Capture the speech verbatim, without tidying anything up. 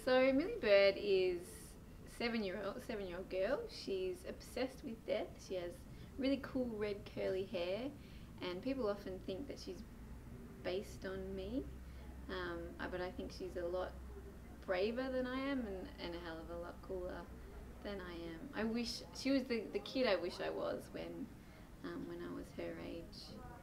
So Millie Bird is seven-year-old, seven-year-old girl. She's obsessed with death. She has really cool red curly hair, and people often think that she's based on me. Um, but I think she's a lot braver than I am, and, and a hell of a lot cooler than I am. I wish she was the, the kid I wish I was when um, when I was her age.